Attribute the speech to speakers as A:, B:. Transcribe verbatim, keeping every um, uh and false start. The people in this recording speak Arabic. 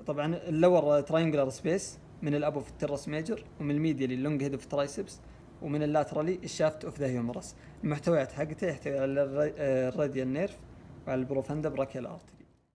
A: طبعا اللور تراينجلر سبيس من الابو في الترس ميجر، ومن الميديالي اللونج هيد اوف ترايسبس، ومن اللاترالي الشافت اوف ذا هيومرس. المحتويات حقته يحتوي على الراديال نيرف وعلى البروفاندا براكيال ارتري.